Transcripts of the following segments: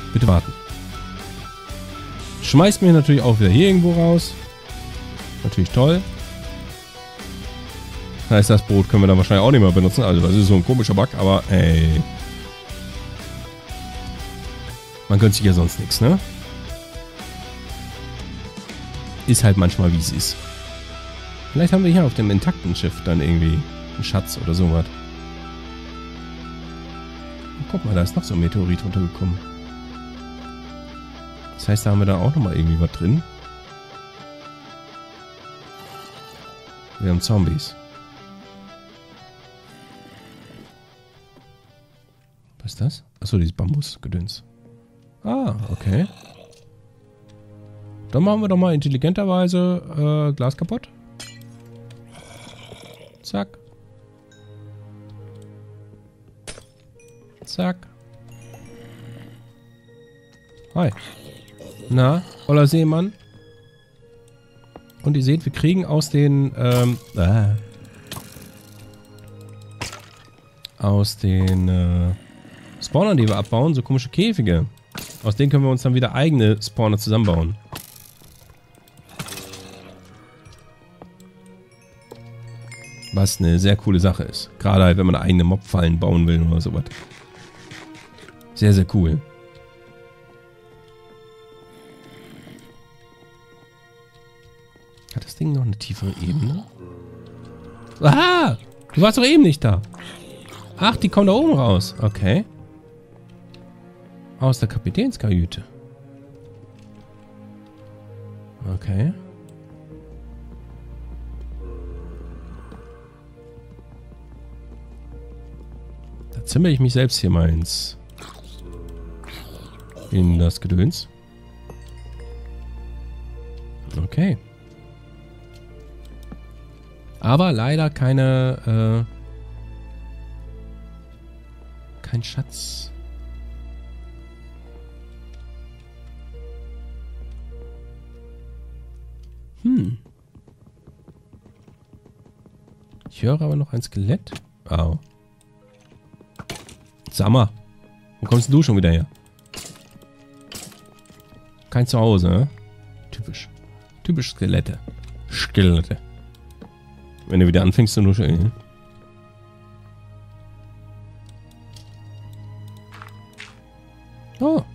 Bitte warten. Schmeißt mich natürlich auch wieder hier irgendwo raus. Natürlich toll. Heißt, das Brot können wir dann wahrscheinlich auch nicht mehr benutzen. Also das ist so ein komischer Bug, aber ey. Man gönnt sich ja sonst nichts, ne? Ist halt manchmal, wie es ist. Vielleicht haben wir hier auf dem intakten Schiff dann irgendwie einen Schatz oder sowas. Guck mal, da ist noch so ein Meteorit runtergekommen. Das heißt, da haben wir da auch nochmal irgendwie was drin. Wir haben Zombies. Was ist das? Achso, dieses Bambusgedöns. Ah, okay. Dann machen wir doch mal intelligenterweise Glas kaputt. Zack. Zack. Hi. Na, oller Seemann. Und ihr seht, wir kriegen aus den, Spawnern, die wir abbauen, so komische Käfige. Aus denen können wir uns dann wieder eigene Spawner zusammenbauen. Was eine sehr coole Sache ist. Gerade halt, wenn man eigene Mobfallen bauen will oder sowas. Sehr, sehr cool. Hat das Ding noch eine tiefere Ebene? Aha! Du warst doch eben nicht da. Ach, die kommen da oben raus. Okay. Aus der Kapitänskajüte. Okay. Da zimmere ich mich selbst hier mal in das Gedöns. Okay. Aber leider kein Schatz. Ich höre aber noch ein Skelett. Au. Sag mal. Wo kommst du schon wieder her? Kein Zuhause, ne? Typisch. Typisch Skelette. Skelette. Wenn du wieder anfängst zu nuscheln. Oh.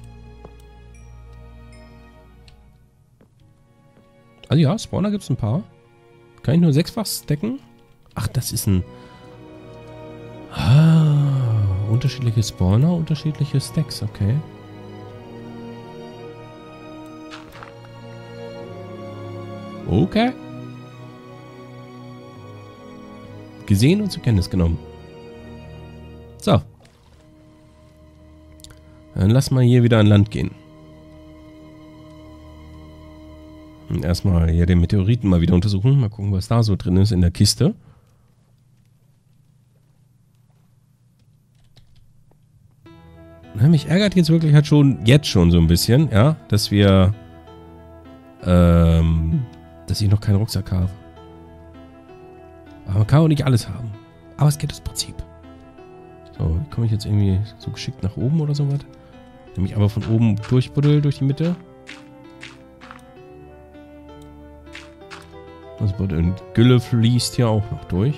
Also ja, Spawner gibt es ein paar. Kann ich nur 6-fach stacken? Ach, das ist ein... unterschiedliche Spawner, unterschiedliche Stacks, okay. Okay. Gesehen und zur Kenntnis genommen. So. Dann lass mal hier wieder an Land gehen. Und erstmal hier den Meteoriten mal wieder untersuchen. Mal gucken, was da so drin ist in der Kiste. Na, mich ärgert jetzt wirklich halt jetzt schon so ein bisschen, ja, dass wir, dass ich noch keinen Rucksack habe. Aber man kann auch nicht alles haben. Aber es geht das Prinzip. So, wie komme ich jetzt irgendwie so geschickt nach oben oder sowas? Nämlich einfach von oben durchbuddel durch die Mitte. Also die Gülle fließt hier auch noch durch.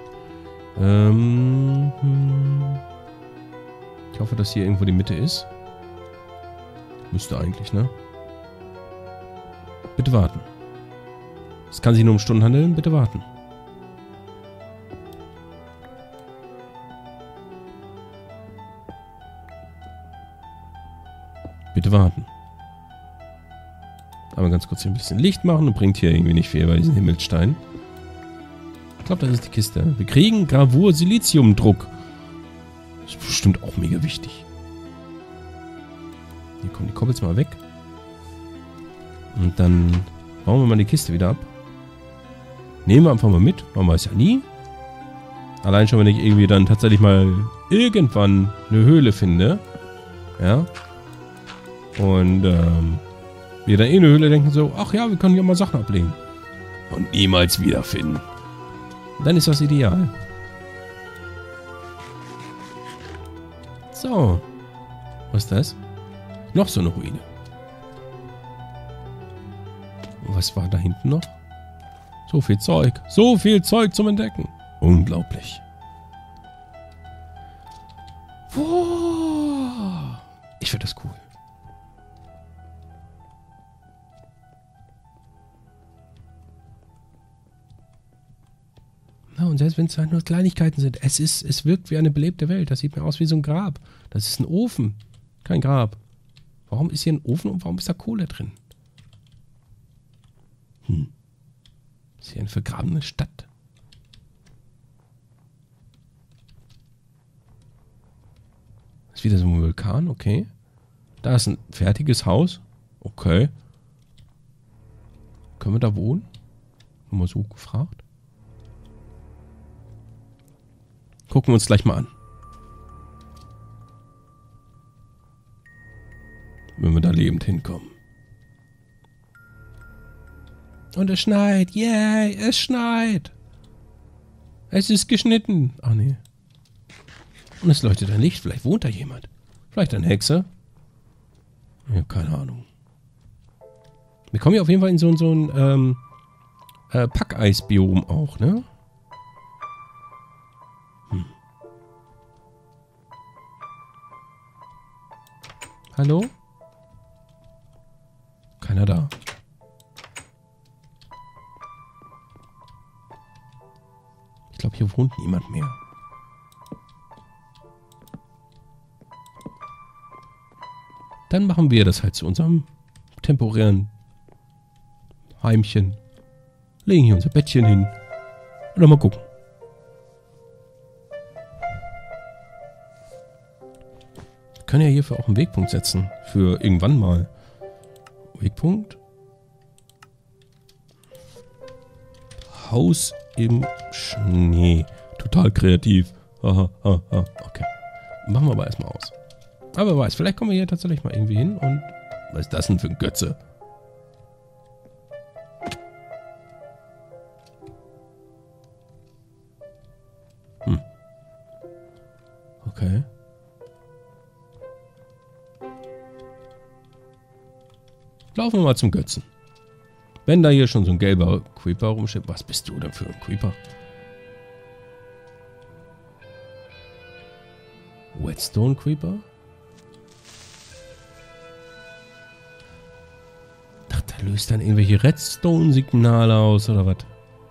Ich hoffe, dass hier irgendwo die Mitte ist. Müsste eigentlich, ne? Bitte warten. Es kann sich nur um Stunden handeln. Bitte warten. Bitte warten. Aber ganz kurz hier ein bisschen Licht machen und bringt hier irgendwie nicht viel bei diesen Himmelstein. Ich glaube, das ist die Kiste. Wir kriegen Gravur Siliziumdruck. Das ist bestimmt auch mega wichtig. Hier kommen die Koppels mal weg. Und dann bauen wir mal die Kiste wieder ab. Nehmen wir einfach mal mit. Man weiß ja nie. Allein schon, wenn ich irgendwie dann tatsächlich mal irgendwann eine Höhle finde. Ja. Und wir dann in eine Höhle denken so, ach ja, wir können hier mal Sachen ablegen. Und niemals wiederfinden. Dann ist das ideal. So. Was ist das? Noch so eine Ruine. Was war da hinten noch? So viel Zeug. So viel Zeug zum Entdecken. Unglaublich. Wow. Ich finde das cool. Na, und selbst wenn es halt nur Kleinigkeiten sind, es wirkt wie eine belebte Welt. Das sieht mir aus wie so ein Grab. Das ist ein Ofen. Kein Grab. Warum ist hier ein Ofen und warum ist da Kohle drin? Ist hier eine vergrabene Stadt? Ist wieder so ein Vulkan, okay. Da ist ein fertiges Haus. Okay. Können wir da wohnen? Nur mal so gefragt. Gucken wir uns gleich mal an. Wenn wir da lebend hinkommen. Und es schneit. Yay, es schneit. Es ist geschnitten. Ach nee. Und es leuchtet ein Licht. Vielleicht wohnt da jemand. Vielleicht eine Hexe. Ich habe keine Ahnung. Wir kommen hier auf jeden Fall in so ein Packeisbiom auch, ne? Hallo? Keiner da. Ich glaube, hier wohnt niemand mehr. Dann machen wir das halt zu unserem temporären Heimchen. Legen hier unser Bettchen hin. Und dann mal gucken. Wir können ja hierfür auch einen Wegpunkt setzen. Für irgendwann mal. Wegpunkt. Haus im Schnee. Total kreativ. Aha, aha, okay. Machen wir aber erstmal aus. Aber wer weiß, vielleicht kommen wir hier tatsächlich mal irgendwie hin und... Was ist das denn für ein Götze? Okay. Laufen wir mal zum Götzen. Wenn da hier schon so ein gelber Creeper rumsteht. Was bist du denn für ein Creeper? Whetstone Creeper? Ach, der löst dann irgendwelche Redstone-Signale aus, oder was?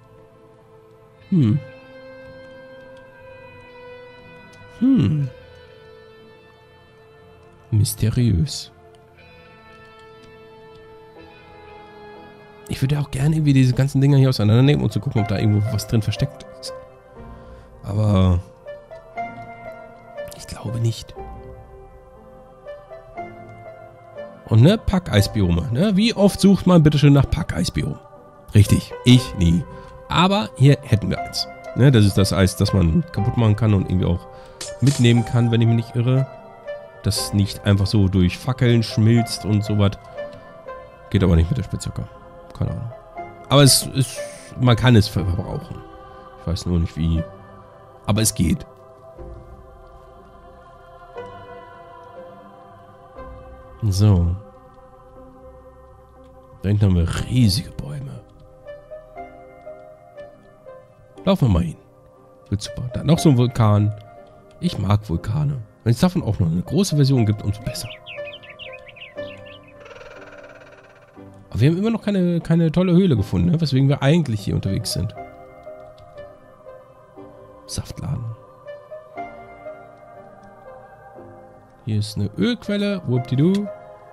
Mysteriös. Ich würde ja auch gerne irgendwie diese ganzen Dinger hier auseinandernehmen, um zu gucken, ob da irgendwo was drin versteckt ist. Aber ich glaube nicht. Und ne, Packeisbiome. Ne? Wie oft sucht man bitte schön nach Packeisbiom? Richtig, ich nie. Aber hier hätten wir eins. Ne, das ist das Eis, das man kaputt machen kann und irgendwie auch mitnehmen kann, wenn ich mich nicht irre. Das nicht einfach so durch Fackeln schmilzt und sowas. Geht aber nicht mit der Spitzhacke. Keine Ahnung. Aber es ist, man kann es verbrauchen. Ich weiß nur nicht wie. Aber es geht. So. Da hinten haben wir riesige Bäume. Laufen wir mal hin. Wird super. Da noch so ein Vulkan. Ich mag Vulkane. Wenn es davon auch noch eine große Version gibt, umso besser. Aber wir haben immer noch keine tolle Höhle gefunden, ne? Weswegen wir eigentlich hier unterwegs sind. Saftladen. Hier ist eine Ölquelle. Whoopdidu.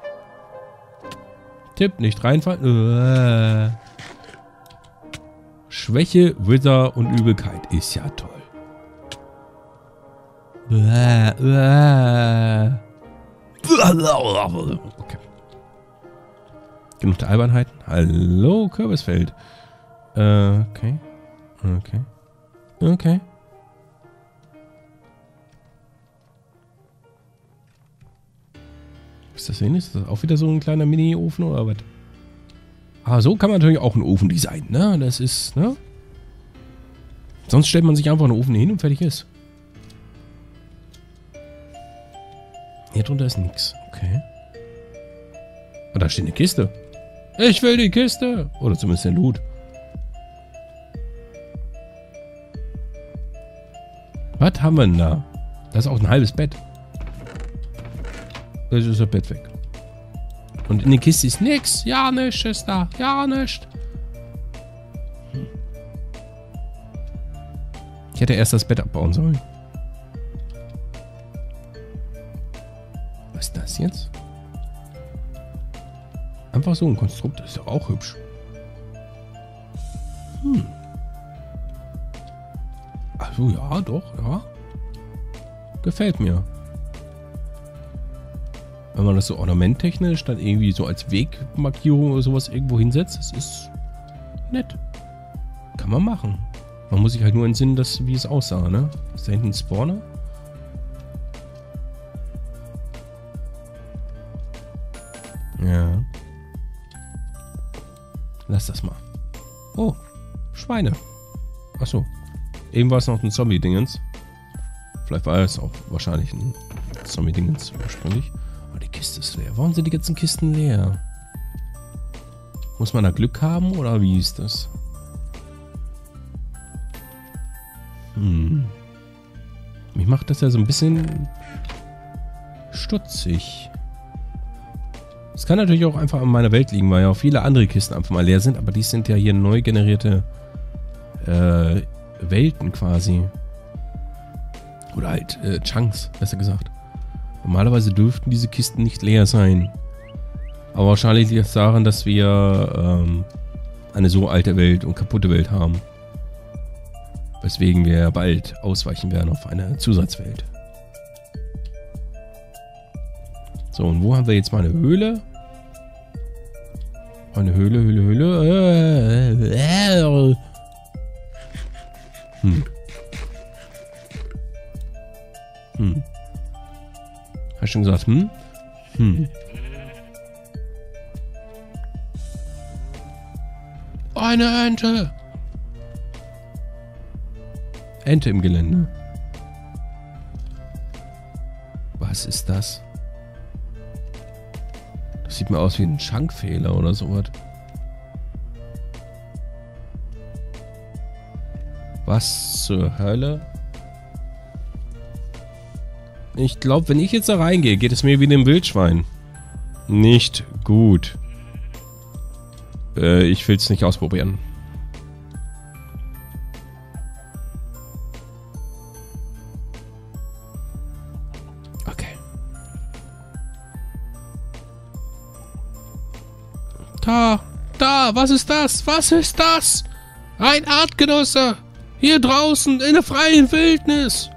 Tipp, nicht reinfallen. Schwäche, Wither und Übelkeit. Ist ja toll. Okay. Genug der Albernheiten. Hallo, Kürbisfeld. Okay. Okay. Okay. Was ist das denn? Ist das auch wieder so ein kleiner Mini-Ofen oder was? Ah, so kann man natürlich auch einen Ofen designen, ne? Das ist, ne? Sonst stellt man sich einfach einen Ofen hin und fertig ist. Hier drunter ist nichts. Okay. Ah, da steht eine Kiste. Ich will die Kiste. Oder zumindest den Loot. Was haben wir denn da? Da ist auch ein halbes Bett. Jetzt ist das Bett weg. Und in der Kiste ist nichts. Ja, nichts ist da. Ja, nichts. Ich hätte erst das Bett abbauen sollen. Was ist das jetzt? Einfach so ein Konstrukt. Das ist doch auch hübsch. Also ja, doch, ja. Gefällt mir. Wenn man das so ornamenttechnisch dann irgendwie so als Wegmarkierung oder sowas irgendwo hinsetzt, das ist nett. Kann man machen. Man muss sich halt nur entsinnen, wie es aussah, ne? Ist da hinten ein Spawner? Ja. Lass das mal. Oh, Schweine. Achso. Eben war es noch ein Zombie-Dingens. Vielleicht war es auch wahrscheinlich ein Zombie-Dingens ursprünglich. Oh, die Kiste ist leer. Warum sind die ganzen Kisten leer? Muss man da Glück haben oder wie ist das? Mich macht das ja so ein bisschen stutzig. Es kann natürlich auch einfach an meiner Welt liegen, weil ja auch viele andere Kisten einfach mal leer sind, aber die sind ja hier neu generierte Welten quasi. Oder halt Chunks, besser gesagt. Normalerweise dürften diese Kisten nicht leer sein. Aber wahrscheinlich liegt es daran, dass wir eine so alte Welt und kaputte Welt haben. Weswegen wir bald ausweichen werden auf eine Zusatzwelt. So, und wo haben wir jetzt mal eine Höhle? Eine Höhle. Hast du schon gesagt, Eine Ente! Ente im Gelände. Was ist das? Das sieht mir aus wie ein Schankfehler oder sowas. Was zur Hölle? Ich glaube, wenn ich jetzt da reingehe, geht es mir wie dem Wildschwein. Nicht gut. Ich will es nicht ausprobieren. Okay. Da, was ist das? Was ist das? Ein Artgenosse! Hier draußen in der freien Wildnis!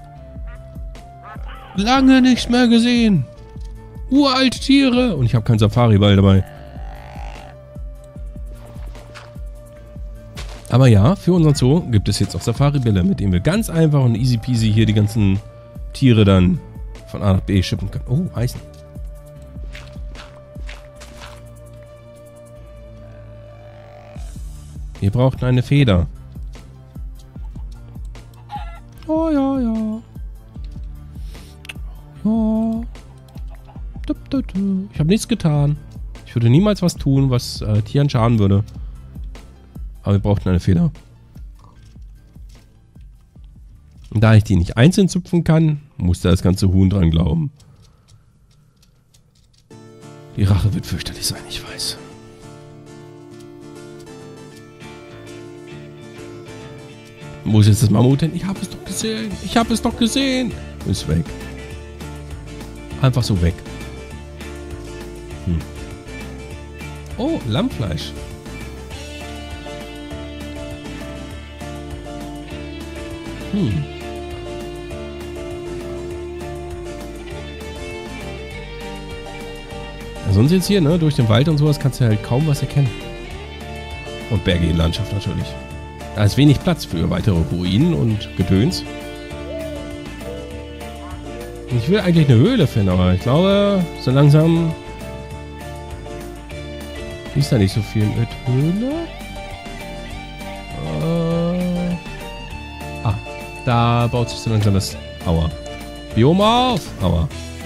Lange nicht mehr gesehen. Uralte Tiere. Und ich habe keinen Safari-Ball dabei. Aber ja, für unseren Zoo gibt es jetzt auch Safari-Bälle, mit denen wir ganz einfach und easy peasy hier die ganzen Tiere dann von A nach B schippen können. Oh, Eisen. Wir brauchten eine Feder. Oh, ja. Ja. Ich habe nichts getan. Ich würde niemals was tun, was Tieren schaden würde. Aber wir brauchten eine Feder. Und da ich die nicht einzeln zupfen kann, musste das ganze Huhn dran glauben. Die Rache wird fürchterlich sein, ich weiß. Wo ist jetzt das Mammut hin? Ich habe es doch gesehen. Ich habe es doch gesehen. Ist weg. Einfach so weg. Oh, Lammfleisch. Ja, sonst jetzt hier, ne, durch den Wald und sowas kannst du halt kaum was erkennen. Und bergige Landschaft natürlich. Da ist wenig Platz für weitere Ruinen und Gedöns. Ich will eigentlich eine Höhle finden, aber ich glaube, so langsam ist da nicht so viel mit Höhle. Da baut sich so langsam das Biom auf. Aua.